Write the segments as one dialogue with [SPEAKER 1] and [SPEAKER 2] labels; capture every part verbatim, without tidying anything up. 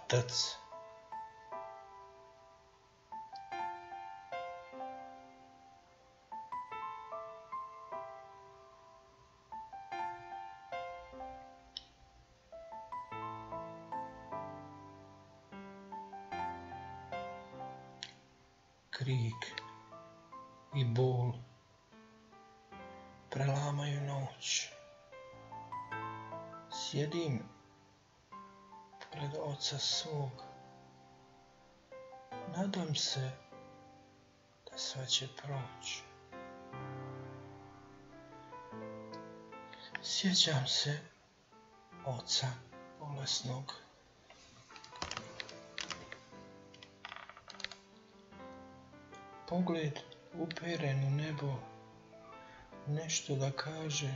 [SPEAKER 1] otac. Krik i bol prelamaju noć. Sjedim pored oca svog. Nadam se da sve će proći. Sjećam se oca bolesnog. Pogled uperen u nebo, nešto da kaže,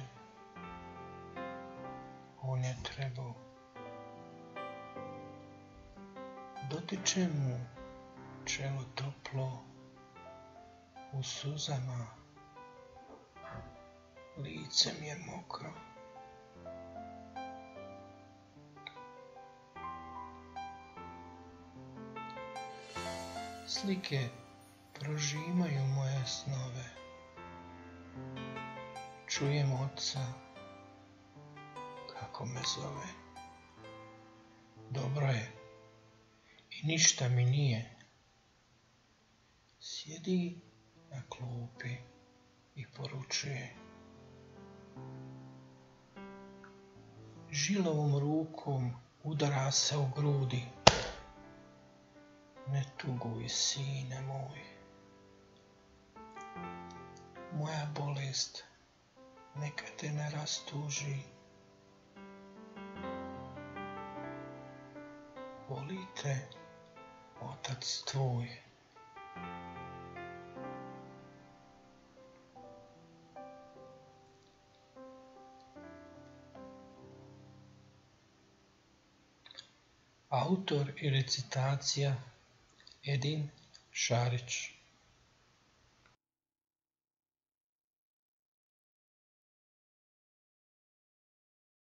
[SPEAKER 1] on je trebao. Dotičem mu čelo toplo, u suzama, lice mi je mokro. Slike prožimaju moje snove. Čujem oca kako me zove. Dobro je i ništa mi nije. Sjedi na klupi i poručuje. Žilavom rukom udara se u grudi. Ne tuguj, sine moj. Moja bolest neka te ne rastuži. Voli te otac tvoj. Autor i recitacija Edin Šarić.